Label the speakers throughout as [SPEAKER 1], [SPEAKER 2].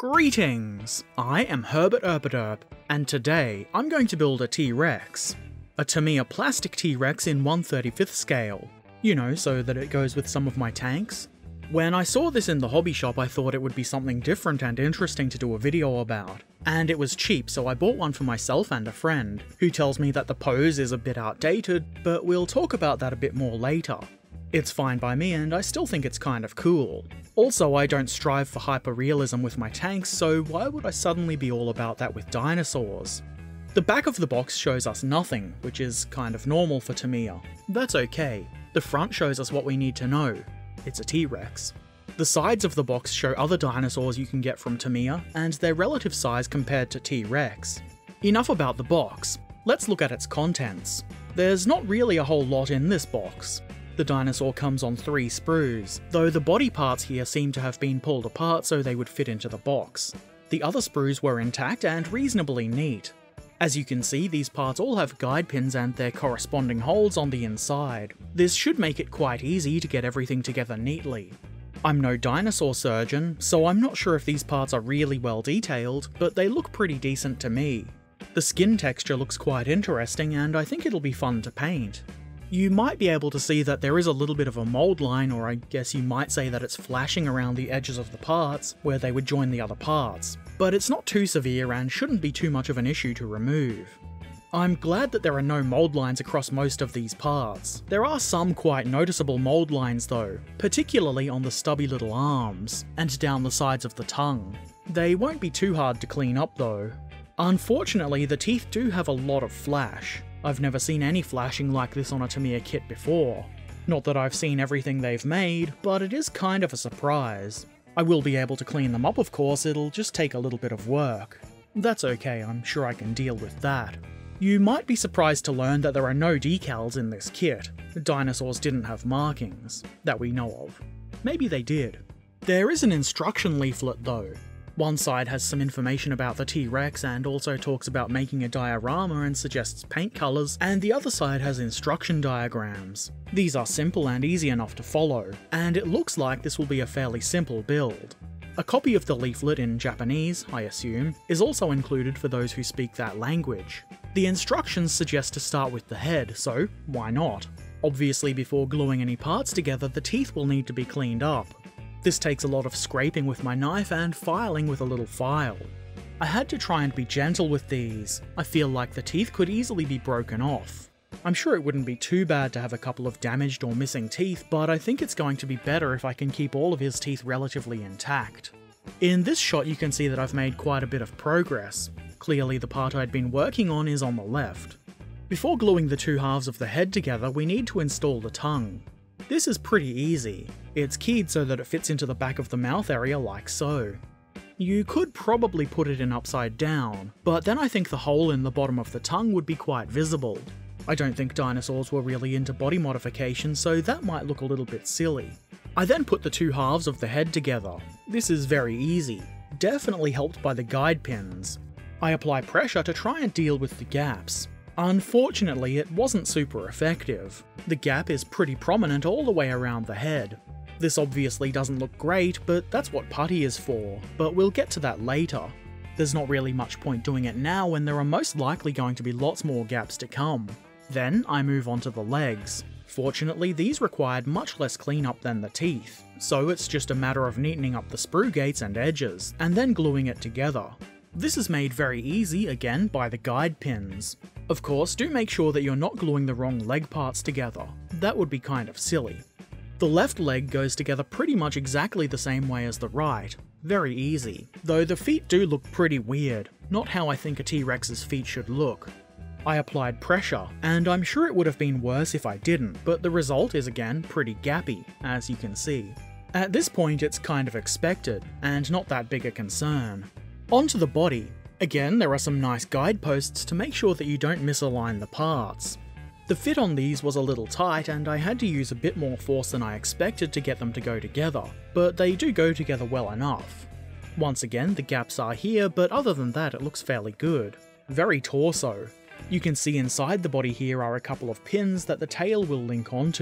[SPEAKER 1] Greetings! I am Herbert Erpaderp, and today I'm going to build a T-Rex. A Tamiya plastic T-Rex in 1/35th scale. You know, so that it goes with some of my tanks. When I saw this in the hobby shop, I thought it would be something different and interesting to do a video about. And it was cheap, so I bought one for myself and a friend, who tells me that the pose is a bit outdated, but we'll talk about that a bit more later. It's fine by me, and I still think it's kind of cool. Also, I don't strive for hyper-realism with my tanks, so why would I suddenly be all about that with dinosaurs? The back of the box shows us nothing, which is kind of normal for Tamiya. That's okay. The front shows us what we need to know. It's a T-Rex. The sides of the box show other dinosaurs you can get from Tamiya, and their relative size compared to T-Rex. Enough about the box. Let's look at its contents. There's not really a whole lot in this box. The dinosaur comes on 3 sprues, though the body parts here seem to have been pulled apart so they would fit into the box. The other sprues were intact and reasonably neat. As you can see, these parts all have guide pins and their corresponding holes on the inside. This should make it quite easy to get everything together neatly. I'm no dinosaur surgeon, so I'm not sure if these parts are really well detailed, but they look pretty decent to me. The skin texture looks quite interesting, and I think it'll be fun to paint. You might be able to see that there is a little bit of a mold line, or I guess you might say that it's flashing around the edges of the parts, where they would join the other parts. But it's not too severe and shouldn't be too much of an issue to remove. I'm glad that there are no mold lines across most of these parts. There are some quite noticeable mold lines though, particularly on the stubby little arms, and down the sides of the tongue. They won't be too hard to clean up though. Unfortunately, the teeth do have a lot of flash. I've never seen any flashing like this on a Tamiya kit before. Not that I've seen everything they've made, but it is kind of a surprise. I will be able to clean them up of course, it'll just take a little bit of work. That's okay, I'm sure I can deal with that. You might be surprised to learn that there are no decals in this kit. The dinosaurs didn't have markings, that we know of. Maybe they did. There is an instruction leaflet though. One side has some information about the T-Rex and also talks about making a diorama and suggests paint colours, and the other side has instruction diagrams. These are simple and easy enough to follow, and it looks like this will be a fairly simple build. A copy of the leaflet in Japanese, I assume, is also included for those who speak that language. The instructions suggest to start with the head, so why not? Obviously, before gluing any parts together, the teeth will need to be cleaned up. This takes a lot of scraping with my knife and filing with a little file. I had to try and be gentle with these. I feel like the teeth could easily be broken off. I'm sure it wouldn't be too bad to have a couple of damaged or missing teeth, but I think it's going to be better if I can keep all of his teeth relatively intact. In this shot you can see that I've made quite a bit of progress. Clearly the part I'd been working on is on the left. Before gluing the 2 halves of the head together, we need to install the tongue. This is pretty easy. It's keyed so that it fits into the back of the mouth area like so. You could probably put it in upside down, but then I think the hole in the bottom of the tongue would be quite visible. I don't think dinosaurs were really into body modification, so that might look a little bit silly. I then put the 2 halves of the head together. This is very easy, definitely helped by the guide pins. I apply pressure to try and deal with the gaps. Unfortunately, it wasn't super effective. The gap is pretty prominent all the way around the head. This obviously doesn't look great, but that's what putty is for, but we'll get to that later. There's not really much point doing it now when there are most likely going to be lots more gaps to come. Then I move on to the legs. Fortunately, these required much less cleanup than the teeth, so it's just a matter of neatening up the sprue gates and edges, and then gluing it together. This is made very easy, again, by the guide pins. Of course, do make sure that you're not gluing the wrong leg parts together. That would be kind of silly. The left leg goes together pretty much exactly the same way as the right. Very easy. Though the feet do look pretty weird, not how I think a T-Rex's feet should look. I applied pressure, and I'm sure it would have been worse if I didn't, but the result is again pretty gappy, as you can see. At this point it's kind of expected, and not that big a concern. Onto the body. Again, there are some nice guideposts to make sure that you don't misalign the parts. The fit on these was a little tight and I had to use a bit more force than I expected to get them to go together, but they do go together well enough. Once again, the gaps are here, but other than that it looks fairly good. Very torso. You can see inside the body here are a couple of pins that the tail will link onto.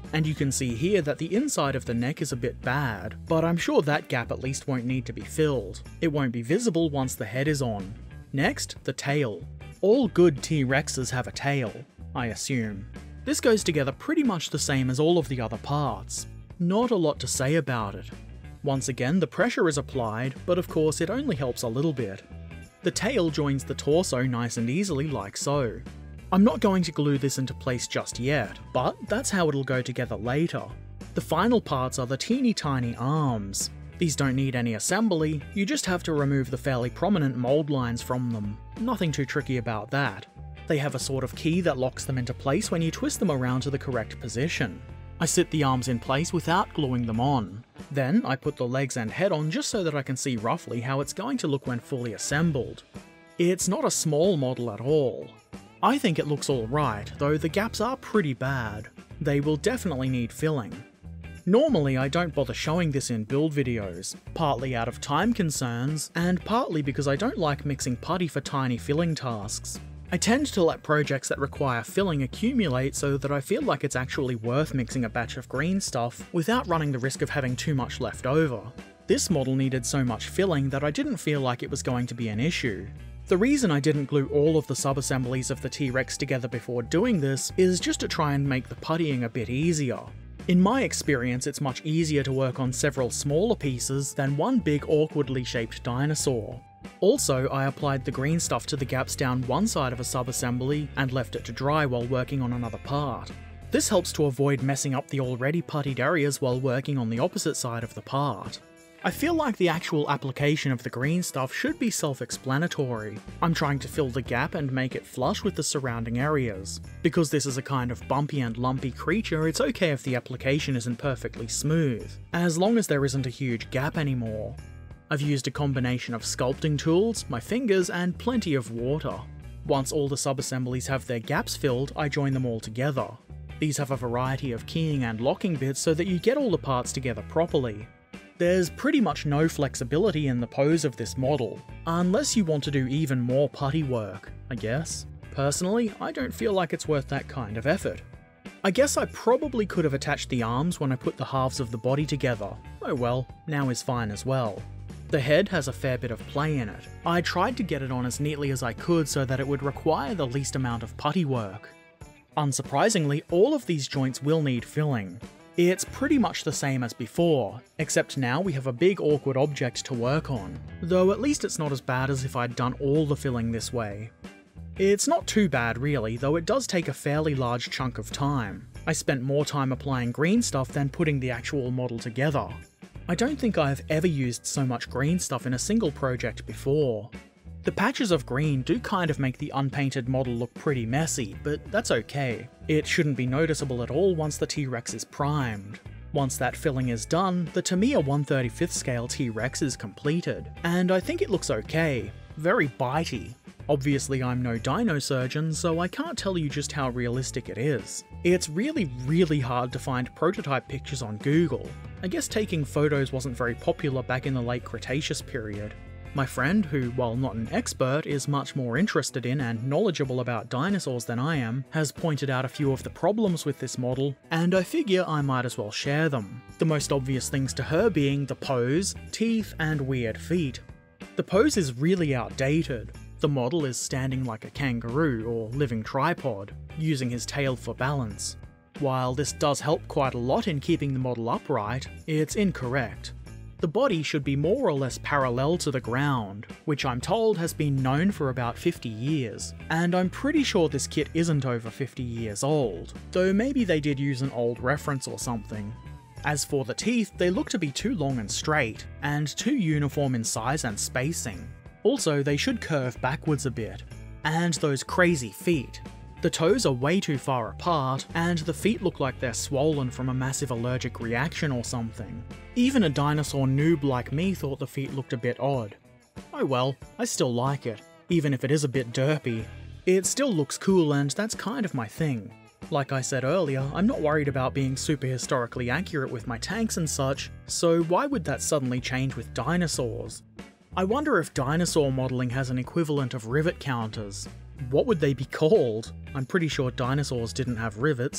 [SPEAKER 1] And you can see here that the inside of the neck is a bit bad, but I'm sure that gap at least won't need to be filled. It won't be visible once the head is on. Next, the tail. All good T-Rexes have a tail, I assume. This goes together pretty much the same as all of the other parts. Not a lot to say about it. Once again, the pressure is applied, but of course it only helps a little bit. The tail joins the torso nice and easily like so. I'm not going to glue this into place just yet, but that's how it'll go together later. The final parts are the teeny tiny arms. These don't need any assembly, you just have to remove the fairly prominent mold lines from them. Nothing too tricky about that. They have a sort of key that locks them into place when you twist them around to the correct position. I sit the arms in place without gluing them on. Then I put the legs and head on just so that I can see roughly how it's going to look when fully assembled. It's not a small model at all. I think it looks alright, though the gaps are pretty bad. They will definitely need filling. Normally I don't bother showing this in build videos, partly out of time concerns, and partly because I don't like mixing putty for tiny filling tasks. I tend to let projects that require filling accumulate so that I feel like it's actually worth mixing a batch of green stuff without running the risk of having too much left over. This model needed so much filling that I didn't feel like it was going to be an issue. The reason I didn't glue all of the sub-assemblies of the T-Rex together before doing this is just to try and make the puttying a bit easier. In my experience, it's much easier to work on several smaller pieces than one big awkwardly shaped dinosaur. Also, I applied the green stuff to the gaps down one side of a sub-assembly and left it to dry while working on another part. This helps to avoid messing up the already puttied areas while working on the opposite side of the part. I feel like the actual application of the green stuff should be self-explanatory. I'm trying to fill the gap and make it flush with the surrounding areas. Because this is a kind of bumpy and lumpy creature, it's okay if the application isn't perfectly smooth, as long as there isn't a huge gap anymore. I've used a combination of sculpting tools, my fingers, and plenty of water. Once all the sub-assemblies have their gaps filled, I join them all together. These have a variety of keying and locking bits so that you get all the parts together properly. There's pretty much no flexibility in the pose of this model, unless you want to do even more putty work, I guess. Personally, I don't feel like it's worth that kind of effort. I guess I probably could have attached the arms when I put the halves of the body together. Oh well, now is fine as well. The head has a fair bit of play in it. I tried to get it on as neatly as I could so that it would require the least amount of putty work. Unsurprisingly, all of these joints will need filling. It's pretty much the same as before, except now we have a big awkward object to work on, though at least it's not as bad as if I'd done all the filling this way. It's not too bad really, though it does take a fairly large chunk of time. I spent more time applying green stuff than putting the actual model together. I don't think I've ever used so much green stuff in a single project before. The patches of green do kind of make the unpainted model look pretty messy, but that's okay. It shouldn't be noticeable at all once the T-Rex is primed. Once that filling is done, the Tamiya 1/35th scale T-Rex is completed, and I think it looks okay. Very bitey. Obviously I'm no dino surgeon, so I can't tell you just how realistic it is. It's really hard to find prototype pictures on Google. I guess taking photos wasn't very popular back in the late Cretaceous period. My friend, who, while not an expert, is much more interested in and knowledgeable about dinosaurs than I am, has pointed out a few of the problems with this model, and I figure I might as well share them. The most obvious things to her being the pose, teeth, and weird feet. The pose is really outdated. The model is standing like a kangaroo or living tripod, using his tail for balance. While this does help quite a lot in keeping the model upright, it's incorrect. The body should be more or less parallel to the ground, which I'm told has been known for about 50 years, and I'm pretty sure this kit isn't over 50 years old, though maybe they did use an old reference or something. As for the teeth, they look to be too long and straight, and too uniform in size and spacing. Also, they should curve backwards a bit. And those crazy feet. The toes are way too far apart, and the feet look like they're swollen from a massive allergic reaction or something. Even a dinosaur noob like me thought the feet looked a bit odd. Oh well, I still like it, even if it is a bit derpy. It still looks cool, and that's kind of my thing. Like I said earlier, I'm not worried about being super historically accurate with my tanks and such, so why would that suddenly change with dinosaurs? I wonder if dinosaur modelling has an equivalent of rivet counters. What would they be called? I'm pretty sure dinosaurs didn't have rivets.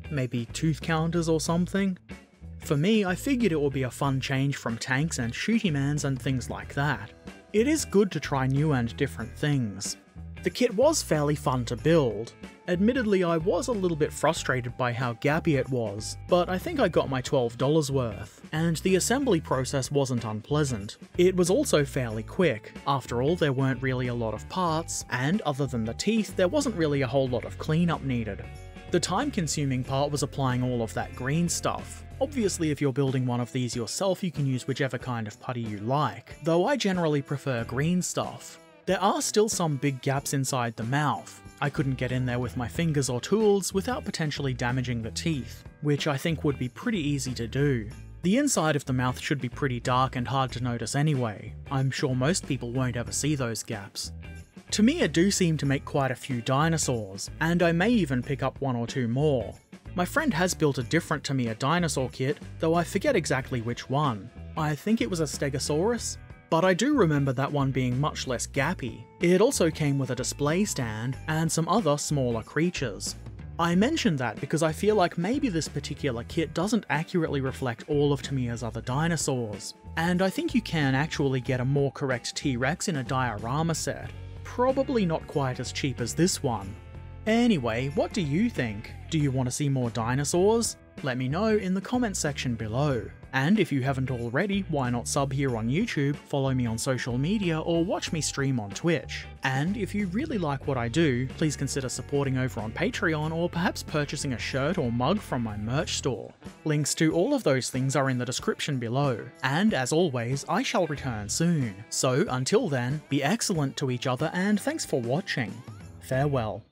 [SPEAKER 1] Maybe tooth counters or something? For me, I figured it would be a fun change from tanks and shooty mans and things like that. It is good to try new and different things. The kit was fairly fun to build. Admittedly, I was a little bit frustrated by how gappy it was, but I think I got my $12 worth, and the assembly process wasn't unpleasant. It was also fairly quick. After all, there weren't really a lot of parts, and other than the teeth, there wasn't really a whole lot of cleanup needed. The time-consuming part was applying all of that green stuff. Obviously, if you're building one of these yourself, you can use whichever kind of putty you like, though I generally prefer green stuff. There are still some big gaps inside the mouth. I couldn't get in there with my fingers or tools without potentially damaging the teeth, which I think would be pretty easy to do. The inside of the mouth should be pretty dark and hard to notice anyway. I'm sure most people won't ever see those gaps. Tamiya do seem to make quite a few dinosaurs, and I may even pick up one or two more. My friend has built a different Tamiya dinosaur kit, though I forget exactly which one. I think it was a Stegosaurus? But I do remember that one being much less gappy. It also came with a display stand and some other smaller creatures. I mentioned that because I feel like maybe this particular kit doesn't accurately reflect all of Tamiya's other dinosaurs, and I think you can actually get a more correct T-Rex in a diorama set. Probably not quite as cheap as this one. Anyway, what do you think? Do you want to see more dinosaurs? Let me know in the comments section below. And if you haven't already, why not sub here on YouTube, follow me on social media, or watch me stream on Twitch. And if you really like what I do, please consider supporting over on Patreon or perhaps purchasing a shirt or mug from my merch store. Links to all of those things are in the description below. And as always, I shall return soon. So until then, be excellent to each other and thanks for watching. Farewell.